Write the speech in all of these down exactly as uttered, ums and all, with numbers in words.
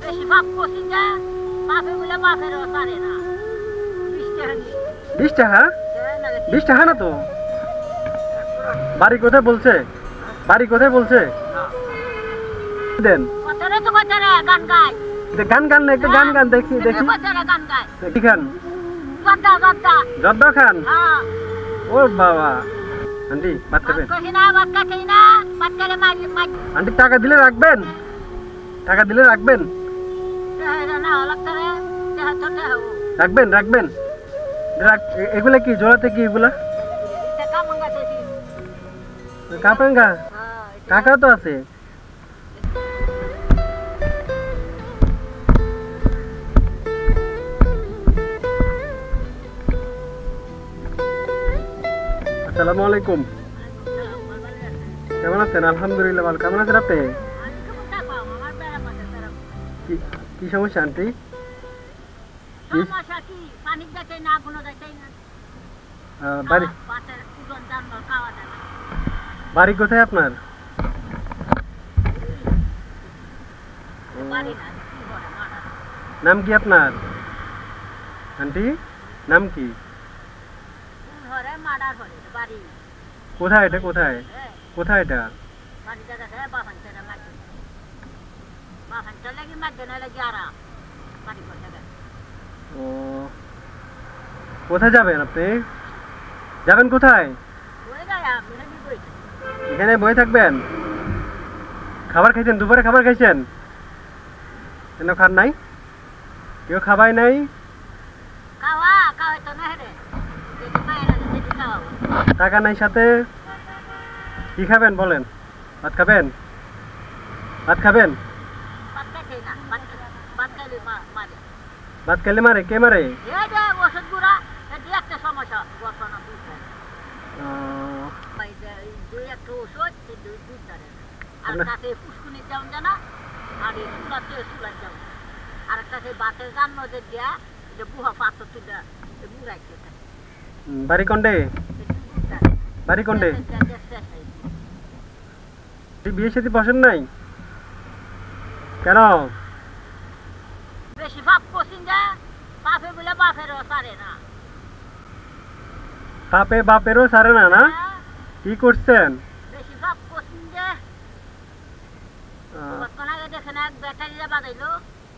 বেশি ভাব করছি যে বাপে বলে বাপের পারে না বিশ টাকা বিশ টাকা না তো বাড়ি কোথায় বলছে বাড়ি কোথায় বলছে দেন কথারে তো কথারে গান গায় গান গান না একটা গান গান দেখি দেখি কথারে গান গায় কি খান জর্দা জর্দা জর্দা খান হ্যাঁ ও বাবা আন্টি ভাত খাবেন কইছি না ভাত খাই না ভাত খেলে মাই মাই আন্টি টাকা দিলে রাখবেন টাকা দিলে রাখবেন না লাগতে রে দেহ তো দেহ রাখবেন রাখবেন এগুলা কি জোড়াতে কি এগুলা টাকা মঙ্গাতেছি কাপেঙ্গা টাকা তো আছে আসসালামু আলাইকুম কেমন আছেন আলহামদুলিল্লাহ ভালো কেমন আছেন আপনি কি সমস্যা আন্টি সমস্যা কি পানি যাচ্ছে না কোনো যাচ্ছে না বাড়ি পাতের ওজন জানবার খাওয়া যায় না বাড়ি কোথায় আপনার বাড়ি না কি বলে মারা নাম কি আপনার আন্টি নাম কি ঘরে মারার পরে বাড়ি কোথায় এটা কোথায় কোথায় এটা বাড়ি জায়গা আছে বাফান ছেড়ে মারছে বাফান চলে কি মারছে না লাগে আরা বাড়ি করতে গেছে ও কোথায় যাবেন আপনি যাবেন কোথায় ওই যায় আমি নাকি কই এখানে বসে থাকবেন খাবার খাইছেন দুপুরে খাবার খাইছেন কেন খান নাই কেউ খাবাই নাই খাওয়া খাওয়াই তো না রে যেটি মায়েরা যেটি খাওয়া টাকা নাই সাথে কি খাবেন বলেন ভাত খাবেন ভাত খাবেন ভাত খাই না ভাত ভাত খাইলে মারে ভাত খেলে মারে কে মারে এই যে ওষুধ গুড়া এটি একটা সমস্যা বর্তমানে বুঝতে দুই একটা ওষুধ দুই দুই ধরে আর কাছে ফুসকুনি যেমন জানা আর এই চুলাতে চুলার যেমন আর একটা সেই বাতের জান্ন যে দিয়া যে বুহা পাথর তুলে বুড়াইছে বাড়ি কোনডে বাড়ি কোনডে বিয়ে সাথে পছন্দ নাই কেন বেশি ভাব করছেন যে বাপে বলে বাপেরও সারে না বাপে বাপেরও সারে না না কি করছেন বেশি ভাব করছেন যে বর্তমান আগে দেখেন এক ব্যাটারিটা বাজাইলো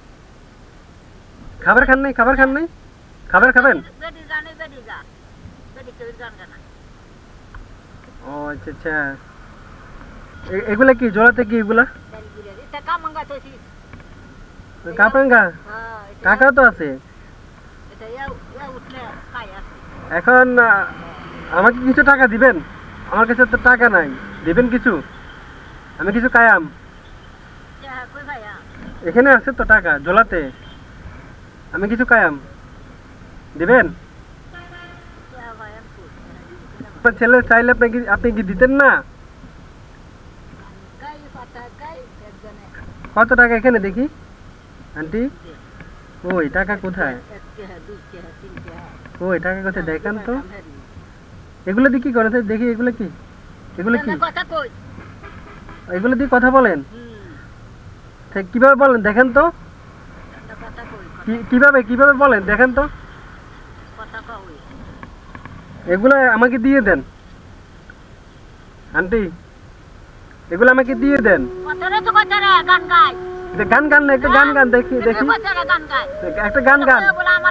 খাবার খান নাই খাবার খান নাই খাবার খাবেন বেডির গানে বেডি গা বেডি কেউ গান গানা ও আচ্ছা আচ্ছা এগুলা কি জোড়াতে কি এগুলা এটা কামাঙ্গাতেছি কাপেঙ্গা টাকা তো আছে এটা ইয়া ইয়া উঠলে খাই আছে এখন আমাকে কিছু টাকা দিবেন আমার কাছে তো টাকা নাই দিবেন কিছু আমি কিছু কায়াম কই ভাইয়া এখানে আছে তো টাকা জোলাতে আমি কিছু কায়াম দিবেন আপনার ছেলে চাইলে আপনি কি আপনি কি দিতেন না কত টাকা এখানে দেখি আন্টি ওই টাকা কোথায় ওই টাকা কোথায় দেখান তো এগুলো দিয়ে কি করে দেখি এগুলো কি এগুলো কি এগুলো দিয়ে কথা বলেন কিভাবে বলেন দেখেন তো কিভাবে কিভাবে বলেন দেখেন তো এগুলো আমাকে দিয়ে দেন আন্টি এগুলো আমাকে দিয়ে দেন গান গান না একটা গান গান দেখি দেখি একটা গান গান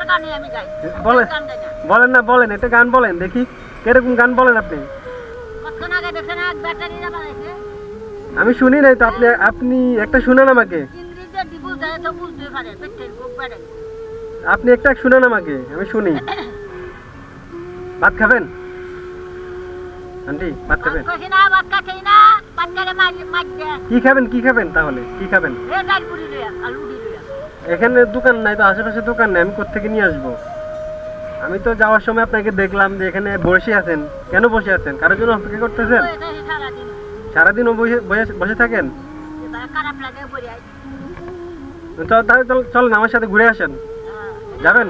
বলেন না বলেন একটা গান বলেন দেখি কিরকম গান বলেন আপনি আমি শুনি নাই তো আপনি আপনি একটা শুনেন আমাকে আপনি একটা শুনেন আমাকে আমি শুনি ভাত খাবেন আন্টি ভাত খাবেন কি খাবেন কি খাবেন তাহলে কি খাবেন এখানে দোকান নাই তো আশেপাশে দোকান নাই আমি কোত্থেকে নিয়ে আসবো আমি তো যাওয়ার সময় আপনাকে দেখলাম যে এখানে বসে আছেন কেন বসে আছেন কারোর জন্য অপেক্ষা করতেছেন সারাদিন বসে থাকেন চলেন আমার সাথে ঘুরে আসেন যাবেন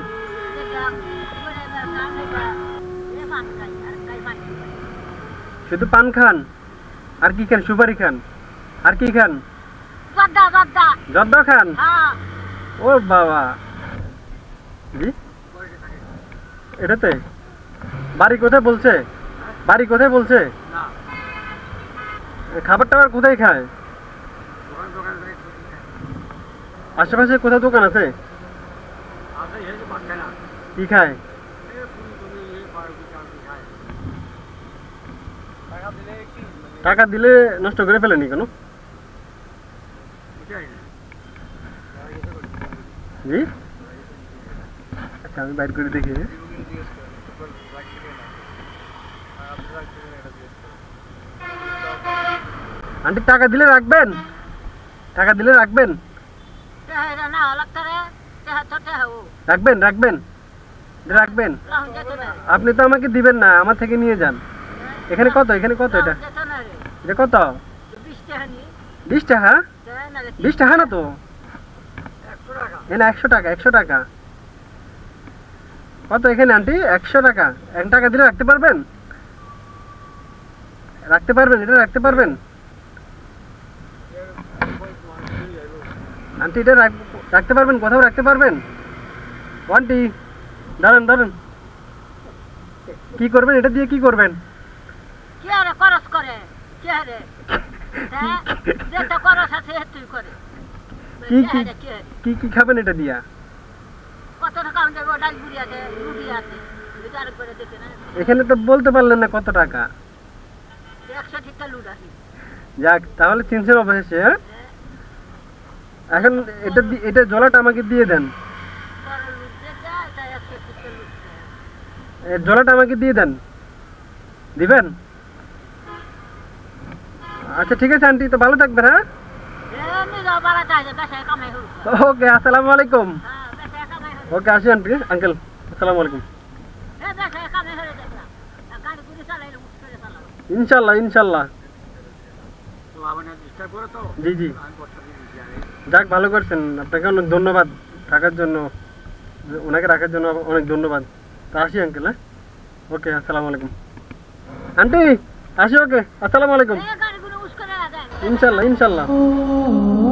শুধু পান খান আর কি খান সুপারি খান আর কি খান জর্দা খান ও বাবা, জি এটাতে বাড়ি কোথায় বলছে? বাড়ি কোথায় বলছে? খাবার টাবার কোথায় খায়? আশেপাশে কোথাও দোকান আছে? কি খায়? টাকা দিলে নষ্ট করে ফেলেনি কেন? জি আচ্ছা, আমি বাইর করে দেখি। আন্টি টাকা দিলে রাখবেন? টাকা দিলে রাখবেন? রাখবেন রাখবেন রাখবেন। আপনি তো আমাকে দিবেন না, আমার থেকে নিয়ে যান। এখানে কত? এখানে কত? এটা এটা কত? বিশ টাকা? বিশ টাকা না তো, এখানে একশো টাকা। একশো টাকা কত এখানে আন্টি? একশো টাকা। এক টাকা দিলে রাখতে পারবেন? রাখতে পারবেন? এটা রাখতে পারবেন আন্টি? এটা রাখতে পারবেন? কোথাও রাখতে পারবেন? আন্টি দাঁড়ান দাঁড়ান, কি করবেন এটা দিয়ে? কি করবেন? কি আরে খরচ করে? কি আরে হ্যাঁ যেটা খরচ আছে তুই করে। কি কি কি কি খাবেন এটা দিয়া? কত টাকা আমাদের ডাল পুরি আছে, রুটি আছে, এটা আরেকবার দেখে না। এখানে তো বলতে পারলেন না কত টাকা। একশো টাকা লুট আছে। যাক, তাহলে তিনশো অবশেষে। হ্যাঁ এখন এটা এটা জলাটা আমাকে দিয়ে দেন। জলাটা আমাকে দিয়ে দেন। দিবেন? আচ্ছা ঠিক আছে আন্টি, তো ভালো থাকবেন। হ্যাঁ ওকে, আসসালামু আলাইকুম। ওকে আসি আন্টি, আঙ্কেল আসসালামু আলাইকুম। ইনশাল্লাহ ইনশাল্লাহ। জি জি, যাক ভালো করছেন। আপনাকে অনেক ধন্যবাদ থাকার জন্য, ওনাকে রাখার জন্য অনেক ধন্যবাদ। তা আসি আঙ্কেল। হ্যাঁ ওকে, আসসালামু আলাইকুম। আন্টি আসি। ওকে, আসসালামু আলাইকুম। ইনশাল্লাহ ইনশাল্লাহ।